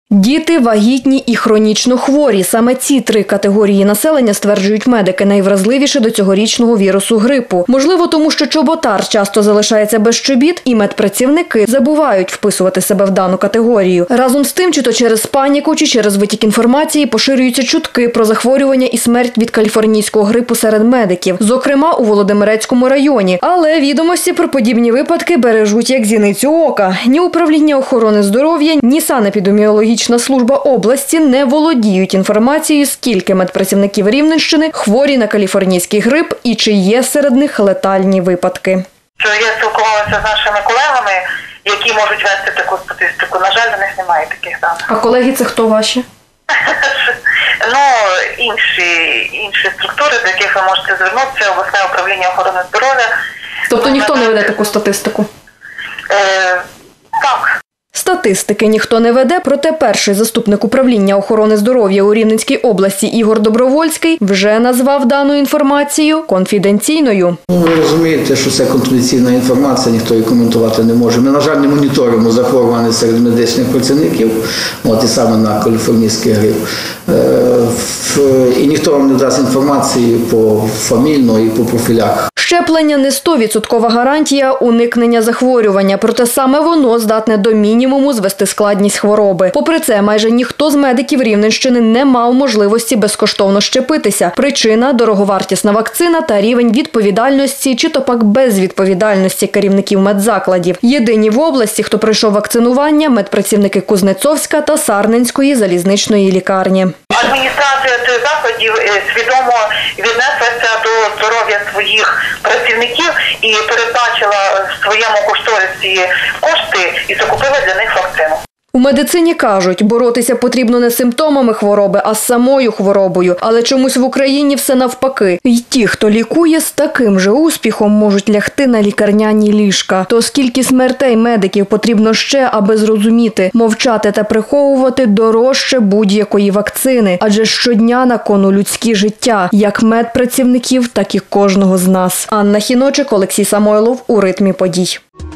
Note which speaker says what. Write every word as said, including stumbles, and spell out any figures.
Speaker 1: Діти, вагітні і хронічно хворі. Саме ці три категорії населення, стверджують медики, найвразливіші до цьогорічного вірусу грипу. Можливо, тому що чоботар часто залишається без чобіт, і медпрацівники забувають вписувати себе в дану категорію. Разом з тим, чи то через паніку, чи через витік інформації, поширюються чутки про захворювання і смерть від каліфорнійського грипу серед медиків, зокрема у Володимирецькому районі. Але відомості про подібні випадки бережуть як зіницю ока. Ні управління охорони здоров'я, ні санепідеміологічна служба області не володіють інформацією, скільки медпрацівників Рівненщини хворі на каліфорнійський грип і чи є серед них летальні випадки.
Speaker 2: Я спілкувалася з нашими колегами, які можуть вести таку статистику. На жаль, у них немає таких даних.
Speaker 1: А колеги це хто ваші?
Speaker 2: Ну, інші, інші структури, до яких ви можете звернутися, обласне управління охорони здоров'я.
Speaker 1: Тобто ніхто не веде таку статистику?
Speaker 2: Е, так.
Speaker 1: Статистики ніхто не веде, проте перший заступник управління охорони здоров'я у Рівненській області Ігор Добровольський вже назвав дану інформацію конфіденційною.
Speaker 3: Ви розумієте, що це конфіденційна інформація, ніхто її коментувати не може. Ми, на жаль, не моніторимо захворювання серед медичних працівників, от і саме на каліфорнійський грип. І ніхто вам не дасть інформації по фамільно і по профілях.
Speaker 1: Щеплення не сто відсотків гарантія уникнення захворювання, проте саме воно здатне до мінімуму звести складність хвороби. Попри це, майже ніхто з медиків Рівненщини не мав можливості безкоштовно щепитися. Причина – дороговартісна вакцина та рівень відповідальності чи то пак безвідповідальності керівників медзакладів. Єдині в області, хто пройшов вакцинування – медпрацівники Кузнецовська та Сарненської залізничної лікарні.
Speaker 2: Адміністрація цих закладів свідомо віднеслася до здоров'я своїх працівників і передбачила в своєму кошторисі кошти і закупила для них вакцину.
Speaker 1: У медицині кажуть, боротися потрібно не з симптомами хвороби, а з самою хворобою. Але чомусь в Україні все навпаки. І ті, хто лікує, з таким же успіхом можуть лягти на лікарняні ліжка. То скільки смертей медиків потрібно ще, аби зрозуміти, мовчати та приховувати дорожче будь-якої вакцини. Адже щодня на кону людські життя, як медпрацівників, так і кожного з нас. Анна Хіночик, Олексій Самойлов у ритмі подій.